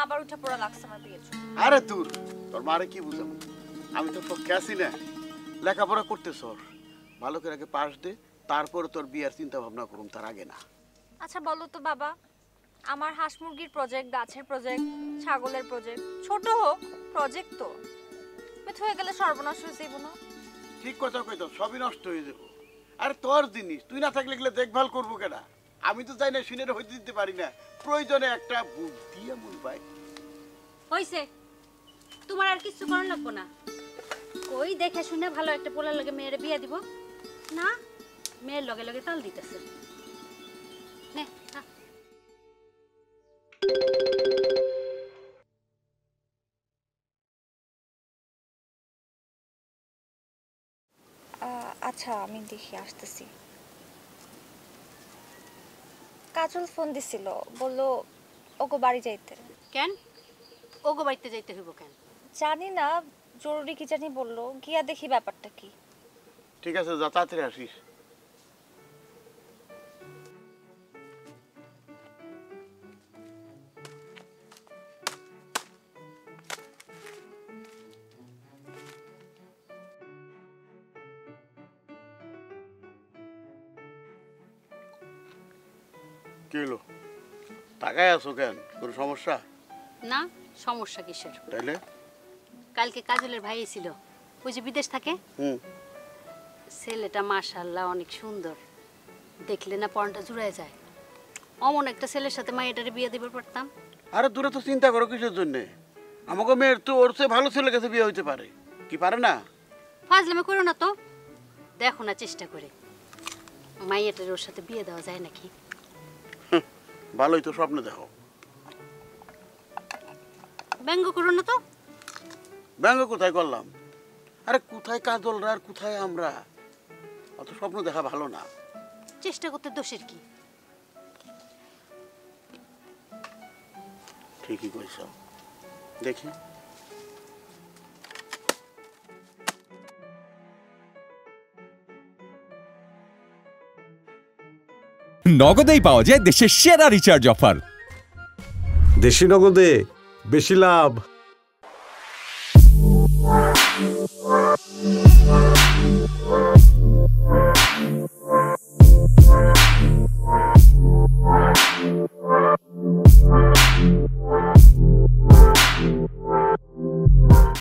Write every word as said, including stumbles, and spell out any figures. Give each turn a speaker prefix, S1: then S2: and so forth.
S1: আবার উঠে পড়া লাগছে আমার বিয়ের জন্য।
S2: আরে দূর, তোর মারে কি বুঝাবো, আমি তো পক্ষে আছি না। লেখাপড়া করতে সর, ভালো করে আগে পাস দে, তারপরে তোর বিয়ের চিন্তা ভাবনা করুম, তার আগে না।
S1: আচ্ছা বলো তো বাবা, আমার হাঁস মুরগির প্রজেক্ট, গাছের প্রজেক্ট, ছাগলের প্রজেক্ট, ছোট হোক প্রজেক্ট তো মিথ হয়ে গেলে সর্বনাশ হয়ে যাইব না?
S2: ঠিক কথা কই, তো সবই নষ্ট হয়ে যাবো। আরে তোর জিনিস, তুই না থাকলে গেলে দেখভাল করবো কেনা? আমি তো চাই না শুনে হইতে দিতে পারি না, প্রয়োজনে একটা বুদ্ধি এমন পাই।
S3: হইছে, তোমার আর কিছু করার লাগবো না। কই দেখে শুনে ভালো একটা পোলার লগে মেয়ের বিয়ে দিব না, মেয়ের লগে লগে তাল দিতেছে। নে
S1: আচ্ছা আমি দেখি, আসতেছি। কাজল ফোন দিছিল, বললো ওগো বাড়ি যাইতে।
S3: কেন ওগো বাড়িতে যাইতে হইব কেন?
S1: জানি না, জরুরি কি জানি বললো, গিয়া দেখি ব্যাপারটা কি।
S2: ঠিক আছে, যা তাড়াতাড়ি আসিস। কি হলো, তাকায় আছো কেন? কোনো সমস্যা?
S3: না, সমস্যা কিসের?
S2: তাইলে
S3: কালকে কাজলের ভাই ছিল, ওই যে বিদেশ থাকে,
S2: হুম,
S3: ছেলেটা মাশাআল্লাহ অনেক সুন্দর, দেখলে না পরনটা জুড়ায় যায়। অমন একটা ছেলের সাথে মাইয়াটারে বিয়ে দিবার পারতাম।
S2: আরে দূরে তো চিন্তা করো কিসের জন্যে? আমাকে মেয়ের তো ওর চেয়ে ভালো ছেলের কাছে বিয়ে হইতে পারে, কি পারে না?
S3: ফাজলামি করো না তো, দেখো না চেষ্টা করে মাইয়াটারে ওর সাথে বিয়ে দেওয়া যায় নাকি।
S2: ভালোই তো, স্বপ্ন দেখো।
S3: ব্যঙ্গ করো না তো।
S2: ব্যঙ্গ কোথায় করলাম? আরে কোথায় কাজলরা আর কোথায় আমরা? অত স্বপ্ন দেখা ভালো না।
S3: চেষ্টা করতে দোষের কি?
S2: ঠিকই কইছ, দেখি।
S4: নগদেই পাওয়া যায় দেশের সেরা রিচার্জ অফার।
S5: দেশি নগদে বেশি লাভ।